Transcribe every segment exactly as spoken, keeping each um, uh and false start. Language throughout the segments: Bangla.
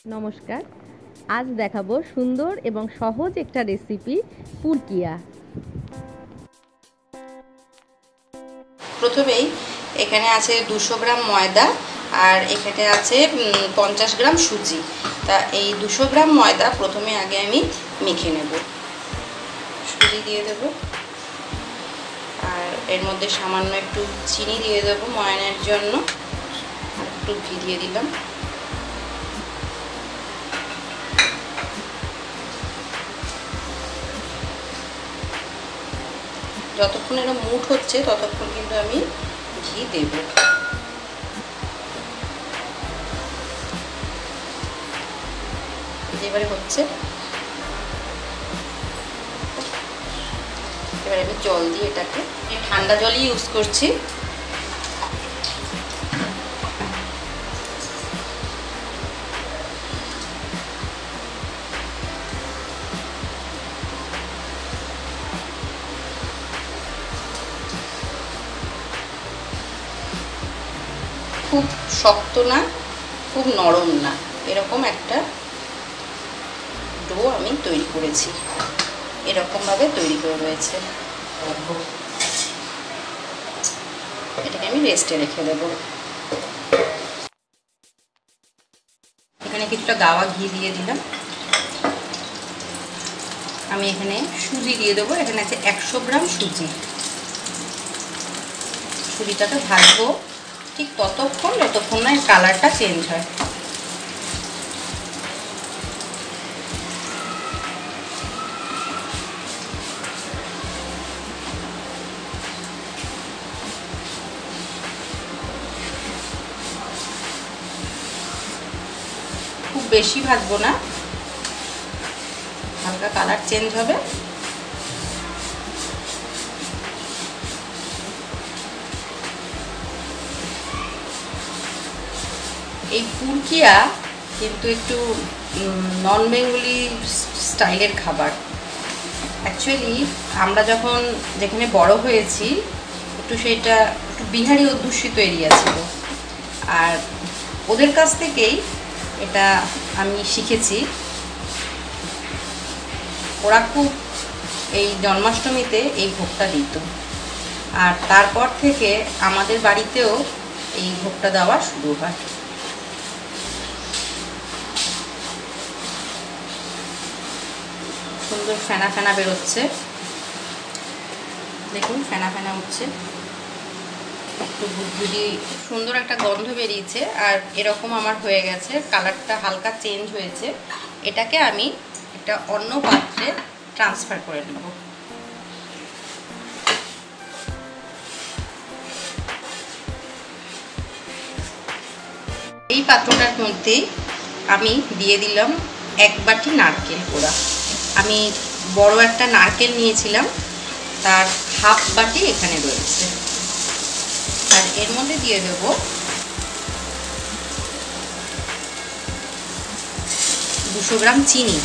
নমস্কার, আজ দেখাবো সুন্দর এবং সহজ একটা রেসিপি পুরকিয়া। প্রথমেই এখানে আছে দুশো গ্রাম ময়দা আর এখানে আছে পঞ্চাশ গ্রাম সুজি। তা এই দুশো গ্রাম ময়দা প্রথমে আগে আমি মেখে নেব। সুজি দিয়ে দেব আর এর মধ্যে সামান্য একটু চিনি দিয়ে দেবো ময়ানের জন্য, আর একটু ঘি দিয়ে দিলাম। যতক্ষণ এটা মুঠ হচ্ছে ততক্ষণ কিন্তু আমি ঘি দেব। এবারে হচ্ছে, এবারে আমি জল দিয়ে এটাকে, ঠান্ডা জলই ইউজ করছি। খুব শক্ত না, খুব নরম না, এরকম একটা ডো আমি তৈরি করেছি। এরকমভাবে তৈরি করে রয়েছে। এটাকে আমি রেস্টে রেখে দেব। এখানে কিছুটা গাওয়া ঘি দিয়ে দিলাম। আমি এখানে সুজি দিয়ে দেবো। এখানে আছে একশো গ্রাম সুজি। সুজিটাকে ভাজবো ঠিক ততক্ষণ যতক্ষণ না কালারটা চেঞ্জ হয়। খুব বেশি ভাজবো না, হালকা কালার চেঞ্জ হবে। এই পুরকিয়া কিন্তু একটু নন বেঙ্গলি স্টাইলের খাবার। অ্যাকচুয়ালি আমরা যখন যেখানে বড় হয়েছি একটু সেটা একটু বিহারি অধ্যুষিত এরিয়া ছিল, আর ওদের কাছ থেকেই এটা আমি শিখেছি। ওরা খুব এই জন্মাষ্টমীতে এই ভোগটা দিত, আর তারপর থেকে আমাদের বাড়িতেও এই ভোগটা দেওয়া শুরু হয়। সুন্দর ফেনা ফেনা বেরোচ্ছে, দেখুন ফেনা ফেনা উঠছে, একটু বুদবুদি সুন্দর একটা গন্ধ বেরিয়েছে। আর এরকম আমার হয়ে গেছে, কালারটা হালকা চেঞ্জ হয়েছে। এটাকে আমি একটা অন্য পাত্রে ট্রান্সফার করে নেব। এই পাত্রটার মধ্যেই আমি দিয়ে দিলাম এক বাটি নারকেল কোড়া। আমি বড় একটা নারকেল নিয়েছিলাম, তার হাফ বাটি এখানে রয়েছে। আর এর মধ্যে দিয়ে দেব দুশো গ্রাম চিনি।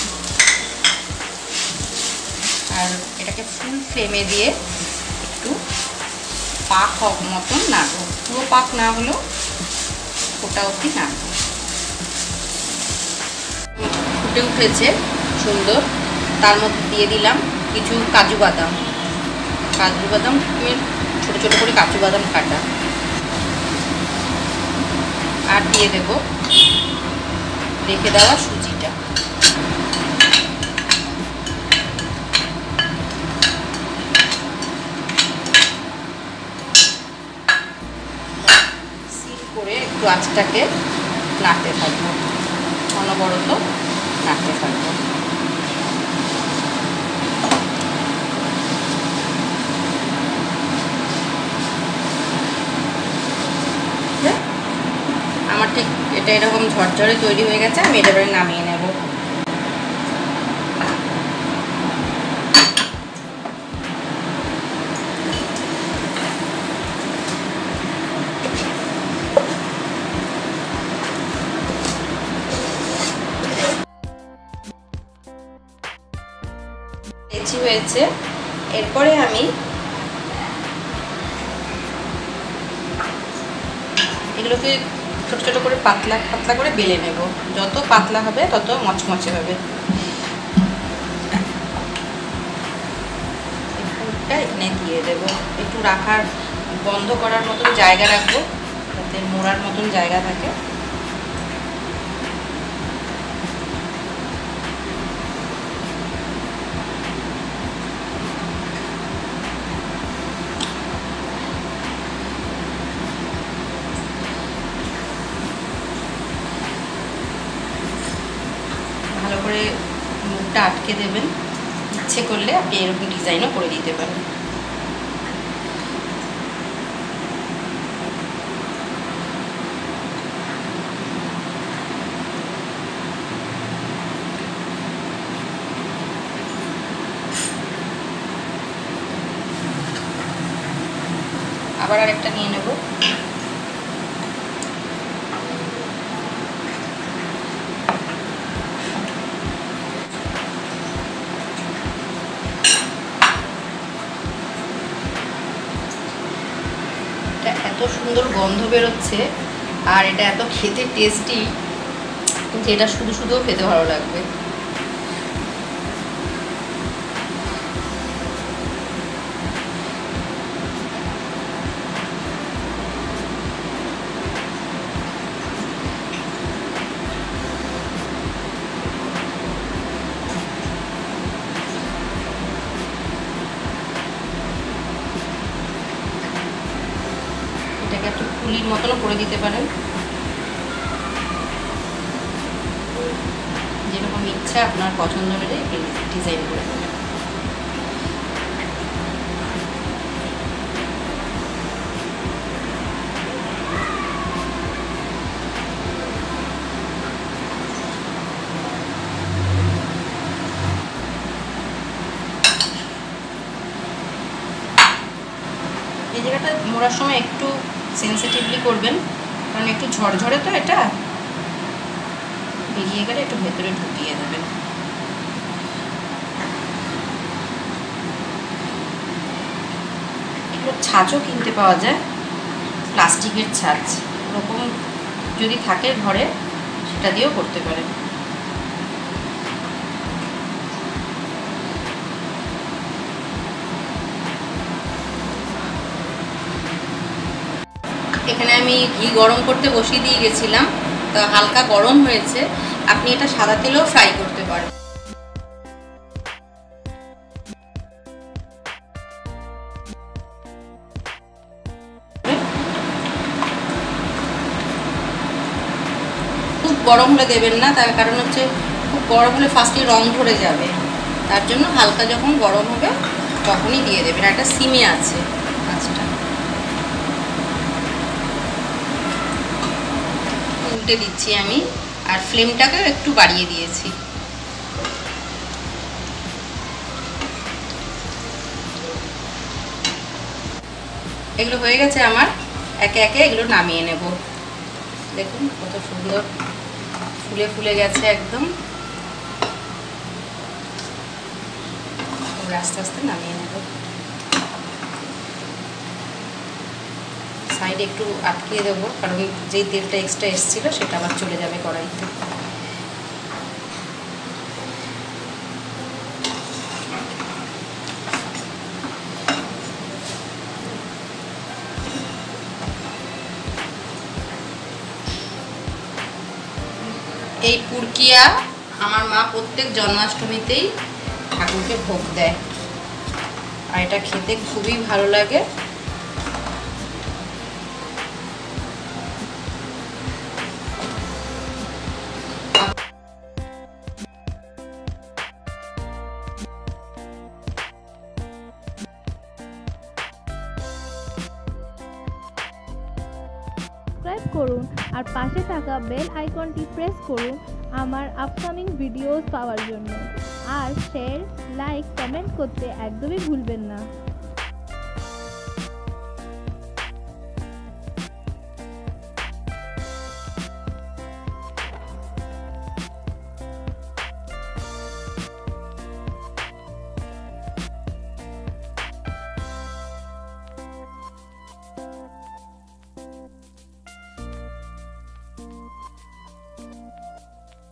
আর এটাকে ফুল ফ্লেমে দিয়ে একটু পাক হওয়ার মতন নাড়ব। পুরো পাক না হলেও ওটা অবধি নাড়ব। ফুটে উঠেছে সুন্দর। তার মধ্যে দিয়ে দিলাম কিছু কাজু বাদাম। কাজু বাদাম ছোটো ছোটো করে কাজু বাদাম কাটা। আর দিয়ে দেব রেখে দেওয়া সুজিটা। সিল করে একটু আঁচটাকে নাড়তে থাকবো, অনবরত নাড়তে থাকবো। আমার ঠিক এটা এরকম ঝরঝরে তৈরি হয়ে গেছে। আমি এটা এবারে নামিয়ে নেব। লেচি হয়েছে। এরপরে আমি এগুলোকে ছোট ছোট করে পাতলা পাতলা করে বেলে নেব। যত পাতলা হবে তত মচমচে হবে। পুরটা এখানে দিয়ে দেবো। একটু রাখার বন্ধ করার মতন জায়গা রাখবো, যাতে মোড়ার মতন জায়গা থাকে। ভালো করে মুখটা আটকে দেবেন। ইচ্ছে করলে আপনি এরকম ডিজাইনও করে দিতে পারেন। আবার আরেকটা নিয়ে নেব। এত সুন্দর গন্ধ বেরোচ্ছে আর এটা এত খেতে টেস্টি যে এটা শুধু শুধুও খেতে ভালো লাগবে। এটাকে একটু ফুলির মতনও করে দিতে পারেন, যেরকম ইচ্ছা আপনার পছন্দ অনুযায়ী ডিজাইন করে দেবেন। এই জায়গাটা মোড়ার সময় একটু সেন্সিটিভলি করবেন, কারণ একটু ঝরঝরে তো, এটা বেরিয়ে গেলে একটু ভেতরে ঢুকিয়ে দেবেন। এগুলো ছাঁচও কিনতে পাওয়া যায়, প্লাস্টিকের ছাঁচ, ওরকম যদি থাকে ঘরে সেটা দিয়েও করতে পারেন। এখানে আমি ঘি গরম করতে বসিয়ে দিয়ে গেছিলাম, তা হালকা গরম হয়েছে। আপনি এটা সাদা তেলেও ফ্রাই করতে পারেন। খুব গরম হলে দেবেন না, তার কারণ হচ্ছে খুব গরম হলে ফার্স্টে রং ধরে যাবে। তার জন্য হালকা যখন গরম হবে তখনই দিয়ে দেবেন। একটা সিমে আছে আঁচটা। উল্টে দিচ্ছি আমি, আর ফ্লেমটাকেও একটু বাড়িয়ে দিয়েছি। এগুলো হয়ে গেছে আমার, একে একে এগুলো নামিয়ে নেব। দেখুন কত সুন্দর ফুলে ফুলে গেছে একদম। আস্তে আস্তে নামিয়ে নেব। সাইডে একটু আটকিয়ে দেবো, কারণ যেই তেলটা এক্সট্রা এসেছিল সেটা আবার চলে যাবে কড়াইতে। এই পুরকিয়া আমার মা প্রত্যেক জন্মাষ্টমীতেই ঠাকুরকে ভোগ দেয়, আর এটা খেতে খুবই ভালো লাগে। সাবস্ক্রাইব করুন আর পাশে থাকা বেল আইকনটি প্রেস করুন আমার আপকামিং ভিডিওস পাওয়ার জন্য। আর শেয়ার, লাইক, কমেন্ট করতে একদমই ভুলবেন না।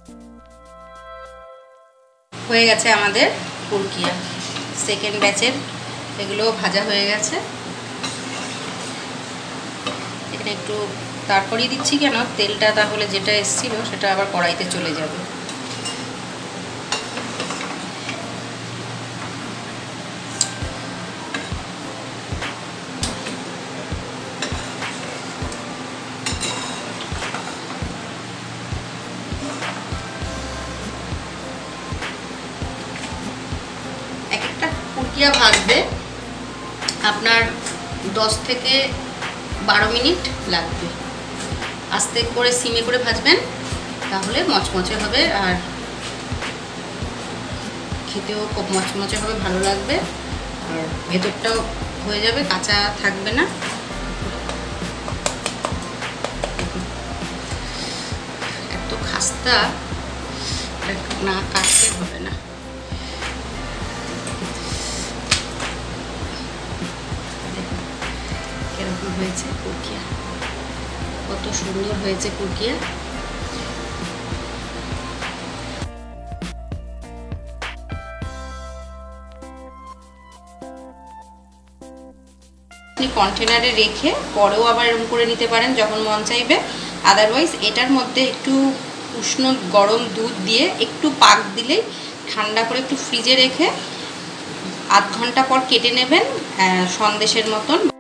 হয়ে গেছে আমাদের পুরকিয়া, সেকেন্ড ব্যাচের এগুলো ভাজা হয়ে গেছে। এখানে একটু তারপরেই দিচ্ছি কেন, তেলটা তাহলে যেটা এসছিল সেটা আবার কড়াইতে চলে যাবে। এক একটা পুরকিয়া ভাজতে আপনার দশ থেকে বারো মিনিট লাগবে। আস্তে করে সিমে করে ভাজবেন, তাহলে মচমচে হবে আর খেতেও খুব মচমচে হবে, ভালো লাগবে। আর ভেতরটাও হয়ে যাবে, কাঁচা থাকবে না। এত খাস্তা না কাটতে হবে না। এরকম হয়েছে পুরকিয়া, কত সুন্দর হয়েছে পুরকিয়া। আপনি কন্টেনারে রেখে পরেও আবার এরকম করে নিতে পারেন যখন মন চাইবে। আদারওয়াইজ এটার মধ্যে একটু উষ্ণ গরম দুধ দিয়ে একটু পাক দিলেই ঠান্ডা করে একটু ফ্রিজে রেখে আধ ঘন্টা পর কেটে নেবেন সন্দেশের মতন।